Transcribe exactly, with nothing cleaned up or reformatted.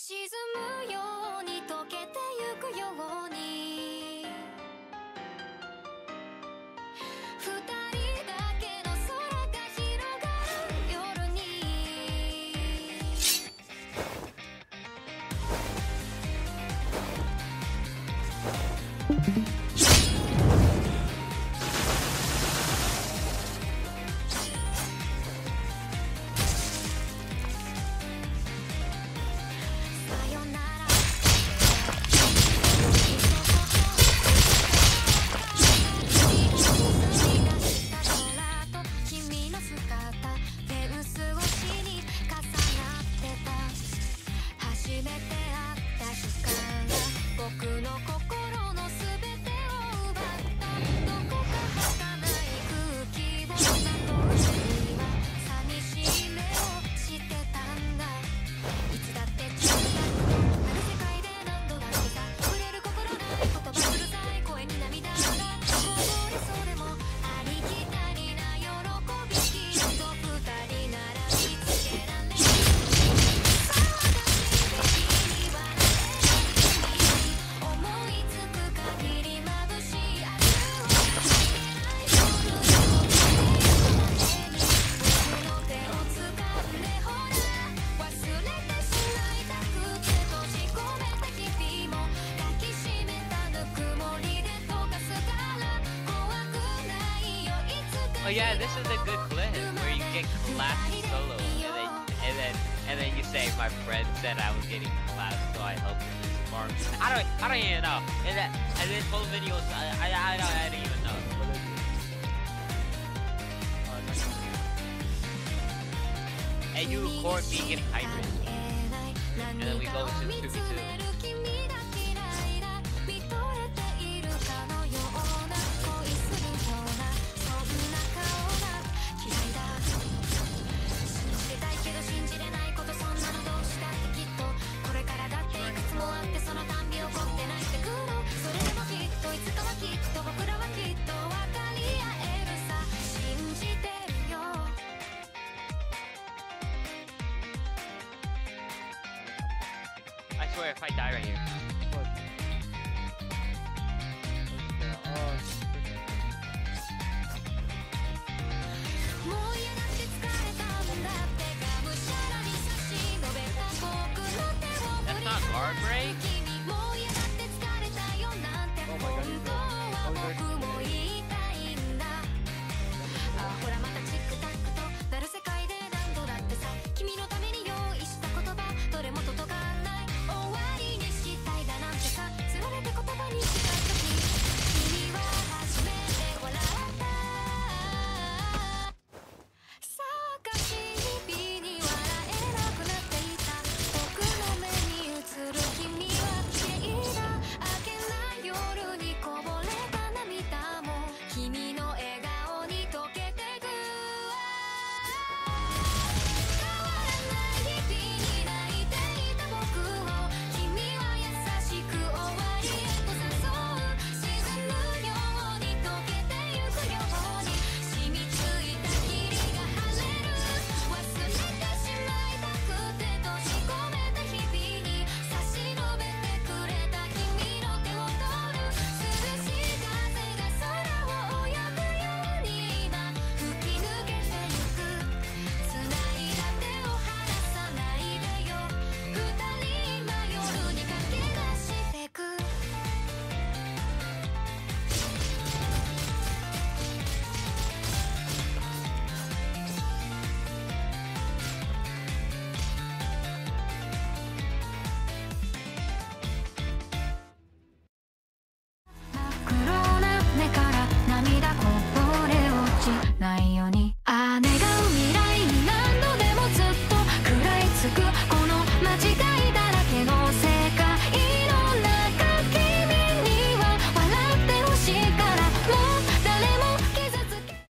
沈むように溶けてゆくように二人だけの空が広がる夜に Oh yeah, this is a good clip where you get collapsed solo, and then and then and then you say my friend said I was getting collapsed, so I helped him in his farm. I don't I don't even know. And then and then full videos, I I I don't I don't even know. And you record me getting hydrated, and then we go to two v two. I swear, if I die right here. What? Oh, That's not guard break?